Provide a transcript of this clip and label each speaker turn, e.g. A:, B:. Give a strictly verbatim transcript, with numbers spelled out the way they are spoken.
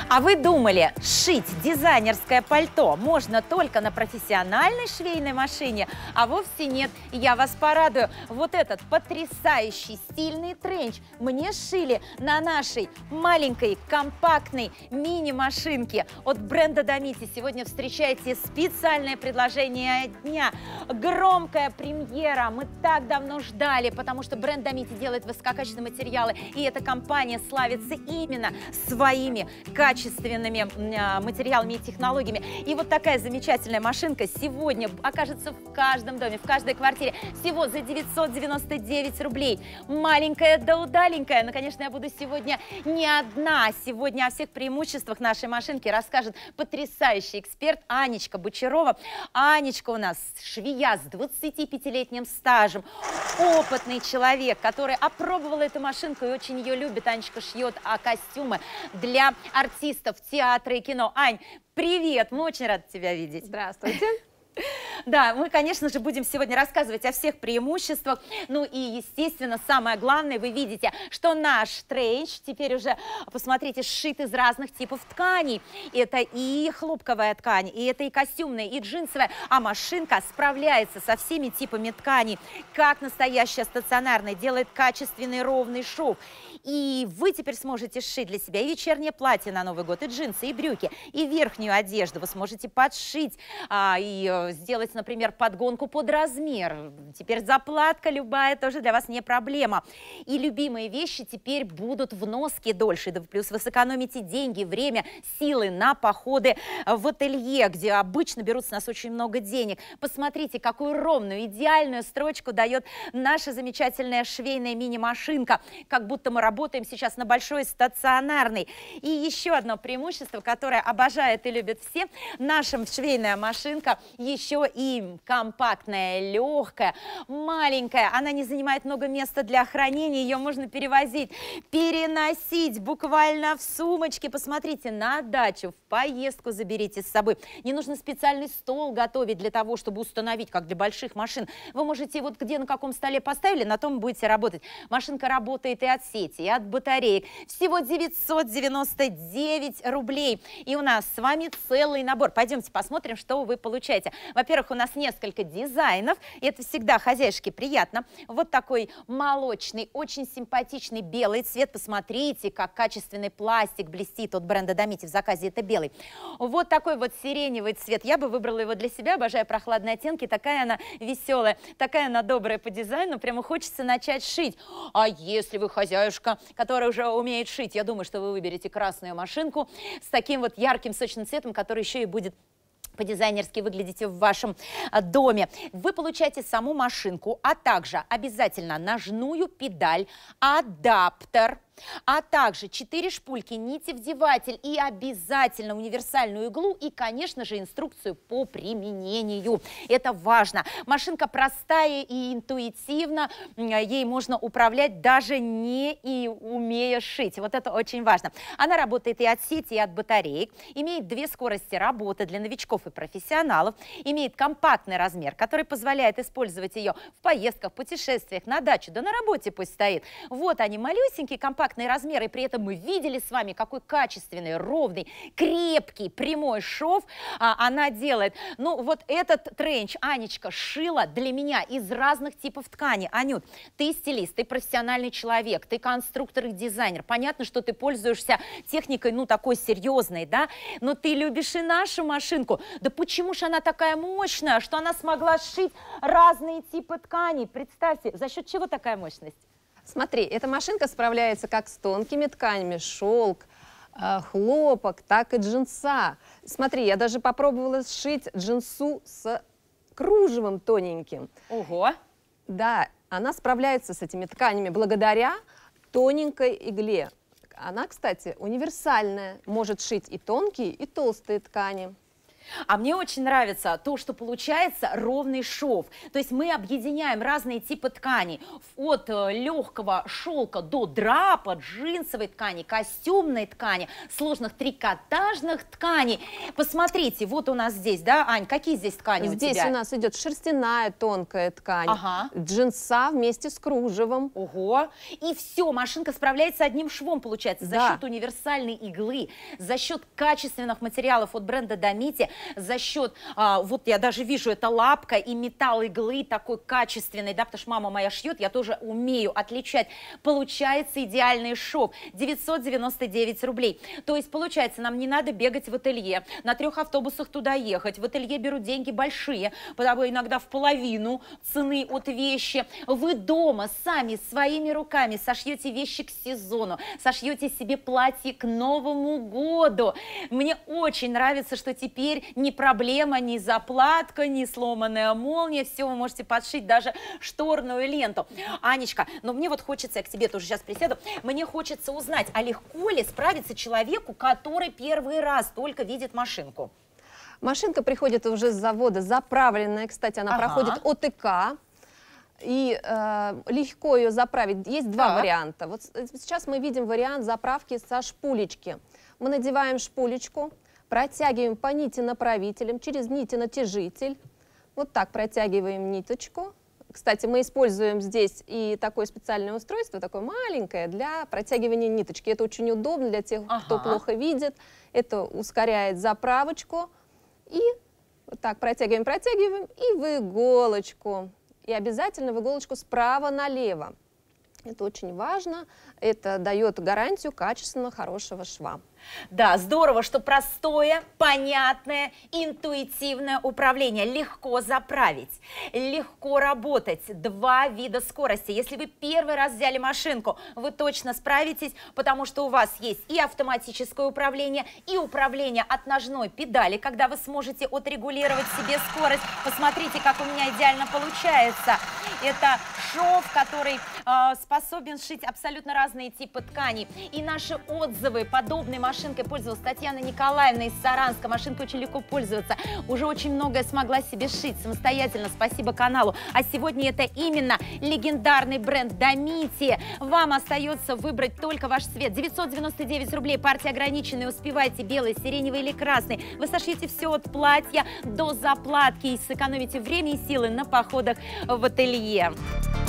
A: А вы думали, шить дизайнерское пальто можно только на профессиональной швейной машине? А вовсе нет. Я вас порадую. Вот этот потрясающий стильный тренч мне сшили на нашей маленькой компактной мини-машинке от бренда Домити. Сегодня встречайте специальное предложение дня. Громкая премьера. Мы так давно ждали, потому что бренд Домити делает высококачественные материалы. И эта компания славится именно своими качественными материалами и технологиями. И вот такая замечательная машинка сегодня окажется в каждом доме, в каждой квартире. Всего за девятьсот девяносто девять рублей. Маленькая да удаленькая. Но, конечно, я буду сегодня не одна. Сегодня о всех преимуществах нашей машинки расскажет потрясающий эксперт Анечка Бочарова. Анечка у нас швея с двадцатипятилетним стажем. Опытный человек, который опробовал эту машинку и очень ее любит. Анечка шьет а, костюмы для артистов театра и кино. Ань, привет! Мы очень рады тебя видеть.
B: Здравствуйте.
A: Да, мы, конечно же, будем сегодня рассказывать о всех преимуществах. Ну и, естественно, самое главное, вы видите, что наш тренч теперь уже, посмотрите, сшит из разных типов тканей. Это и хлопковая ткань, и это и костюмная, и джинсовая. А машинка справляется со всеми типами тканей, как настоящая стационарная, делает качественный ровный шов. И вы теперь сможете сшить для себя и вечернее платье на Новый год, и джинсы, и брюки, и верхнюю одежду. Вы сможете подшить а, и э, сделать, например, подгонку под размер. Теперь заплатка любая тоже для вас не проблема. И любимые вещи теперь будут в носке дольше. Да плюс вы сэкономите деньги, время, силы на походы в ателье, где обычно берут с нас очень много денег. Посмотрите, какую ровную, идеальную строчку дает наша замечательная швейная мини-машинка. Как будто мы работаем сейчас на большой стационарной. И еще одно преимущество, которое обожают и любят все, наша швейная машинка еще и компактная, легкая, маленькая. Она не занимает много места для хранения, ее можно перевозить, переносить буквально в сумочке. Посмотрите, на дачу, в поездку заберите с собой. Не нужно специальный стол готовить для того, чтобы установить, как для больших машин. Вы можете вот где, на каком столе поставили, на том будете работать. Машинка работает и от сети, и от батареек. Всего девятьсот девяносто девять рублей. И у нас с вами целый набор. Пойдемте посмотрим, что вы получаете. Во-первых, у нас несколько дизайнов. И это всегда хозяйушке приятно. Вот такой молочный, очень симпатичный белый цвет. Посмотрите, как качественный пластик блестит от бренда Домити. В заказе это белый. Вот такой вот сиреневый цвет. Я бы выбрала его для себя. Обожаю прохладные оттенки. Такая она веселая, такая она добрая по дизайну. Прямо хочется начать шить. А если вы хозяюшка, которая уже умеет шить, я думаю, что вы выберете красную машинку с таким вот ярким сочным цветом, который еще и будет по-дизайнерски выглядите в вашем доме. Вы получаете саму машинку, а также обязательно ножную педаль, адаптер, а также четыре шпульки, нитевдеватель и обязательно универсальную иглу и, конечно же, инструкцию по применению. Это важно. Машинка простая и интуитивна, ей можно управлять даже не и умея шить. Вот это очень важно. Она работает и от сети, и от батареек, имеет две скорости работы для новичков и профессионалов, имеет компактный размер, который позволяет использовать ее в поездках, путешествиях, на дачу, да на работе пусть стоит. Вот они, малюсенькие, компактные размеры, и при этом мы видели с вами, какой качественный, ровный, крепкий, прямой шов а, она делает. Ну, вот этот тренч Анечка шила для меня из разных типов ткани. Анют, ты стилист, ты профессиональный человек, ты конструктор и дизайнер. Понятно, что ты пользуешься техникой, ну, такой серьезной, да, но ты любишь и нашу машинку. Да почему же она такая мощная, что она смогла сшить разные типы тканей? Представьте, за счет чего такая мощность?
B: Смотри, эта машинка справляется как с тонкими тканями, шелк, э, хлопок, так и джинса. Смотри, я даже попробовала сшить джинсу с кружевом тоненьким.
A: Ого!
B: Да, она справляется с этими тканями благодаря тоненькой игле. Она, кстати, универсальная, может шить и тонкие, и толстые ткани.
A: А мне очень нравится то, что получается ровный шов. То есть мы объединяем разные типы тканей. От легкого шелка до драпа, джинсовой ткани, костюмной ткани, сложных трикотажных тканей. Посмотрите, вот у нас здесь, да, Ань, какие здесь ткани у тебя?
B: Здесь у нас идет шерстяная тонкая ткань,
A: ага.
B: джинса вместе с кружевом.
A: Ого! И все, машинка справляется одним швом, получается, за
B: Да.
A: счет универсальной иглы, за счет качественных материалов от бренда Домити, за счет, а, вот я даже вижу, это лапка и металл иглы такой качественный, да, потому что мама моя шьет, я тоже умею отличать. Получается идеальный шов, девятьсот девяносто девять рублей. То есть, получается, нам не надо бегать в ателье, на трех автобусах туда ехать. В ателье берут деньги большие, потому иногда в половину цены от вещи. Вы дома сами своими руками сошьете вещи к сезону, сошьете себе платье к Новому году. Мне очень нравится, что теперь ни проблема, ни заплатка, ни сломанная молния, все вы можете подшить, даже шторную ленту. Анечка, но мне вот хочется, я к тебе тоже сейчас присяду, мне хочется узнать, а легко ли справиться человеку, который первый раз только видит машинку?
B: Машинка приходит уже с завода заправленная, кстати, она
A: Ага.
B: проходит О Т К. И э, легко ее заправить. Есть два
A: Так.
B: варианта. Вот сейчас мы видим вариант заправки со шпулечки. Мы надеваем шпулечку, протягиваем по нити направителем, через нити натяжитель. Вот так протягиваем ниточку. Кстати, мы используем здесь и такое специальное устройство, такое маленькое, для протягивания ниточки. Это очень удобно для тех,
A: Ага.
B: кто плохо видит. Это ускоряет заправочку. И вот так протягиваем, протягиваем, и в иголочку. И обязательно в иголочку справа налево. Это очень важно. Это дает гарантию качественного, хорошего шва.
A: Да, здорово, что простое, понятное, интуитивное управление. Легко заправить, легко работать. Два вида скорости. Если вы первый раз взяли машинку, вы точно справитесь, потому что у вас есть и автоматическое управление, и управление от ножной педали, когда вы сможете отрегулировать себе скорость. Посмотрите, как у меня идеально получается. Это шов, который э, способен сшить абсолютно разные типы тканей. И наши отзывы подобной машинкой пользовалась Татьяна Николаевна из Саранска. Машинкой очень легко пользоваться. Уже очень многое смогла себе сшить самостоятельно. Спасибо каналу. А сегодня это именно легендарный бренд Домити. Вам остается выбрать только ваш цвет. девятьсот девяносто девять рублей. Партия ограниченная. Успевайте белый, сиреневый или красный. Вы сошьете все от платья до заплатки и сэкономите время и силы на походах в ателье.